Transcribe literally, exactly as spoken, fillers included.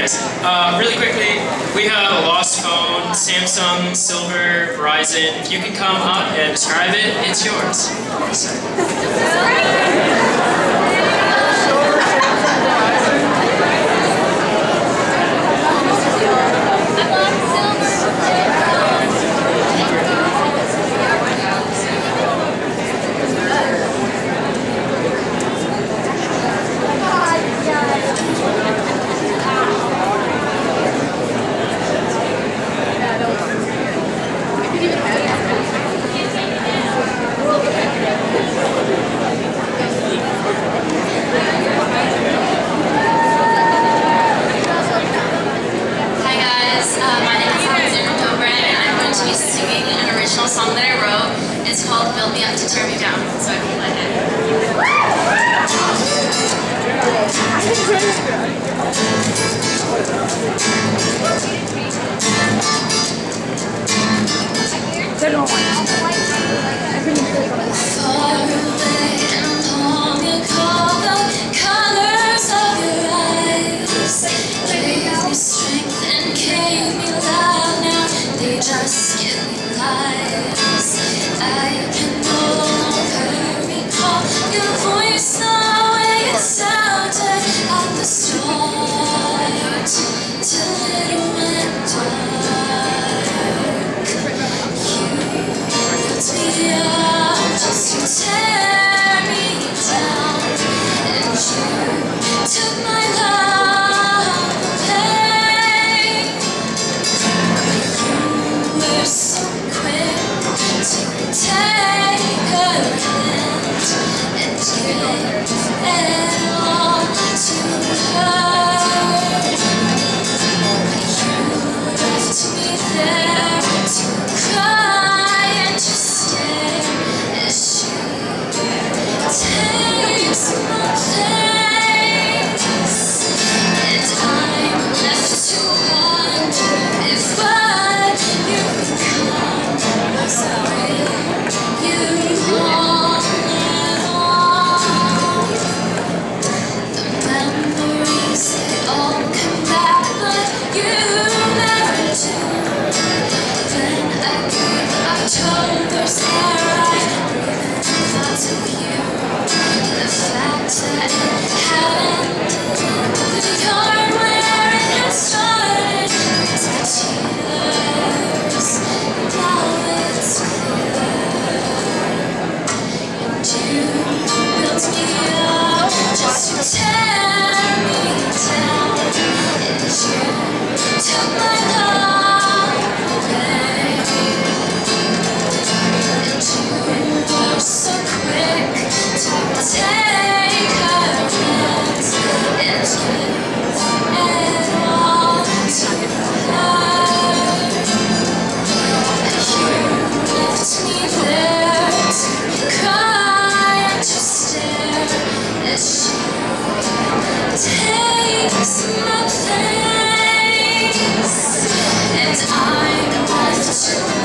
guys. Uh, really quickly, we have a lost phone, Samsung, Silver, Verizon. If you can come up and describe it, it's yours. Song that I wrote. It's called Build Me Up to Tear Me Down, so I can let it. Far away and long ago, the colors of your eyes gave me strength and gave me love. Now they just give me lies. I can no longer recall your voice the way it sounded at the start, till it went dark. You built me up just to tear me down, and you took my love away. You were so quick to take her hand and give it all to her. You left me there to cry and to stare as she takes my place, and I'm left to wonder if what you've become was real. You all let on. The memories, they all come back, but you never do. Then I breathe October's air, I breathe in thoughts of you. The fact that it hadn't ended, the yard where it had started, brings me tears. Now it's clear. You built me up just to tear me down, and you took my love away. And you were so quick to take her hands and give it all to her. And you left me there to cry and to stare as she takes my place, and I'm left to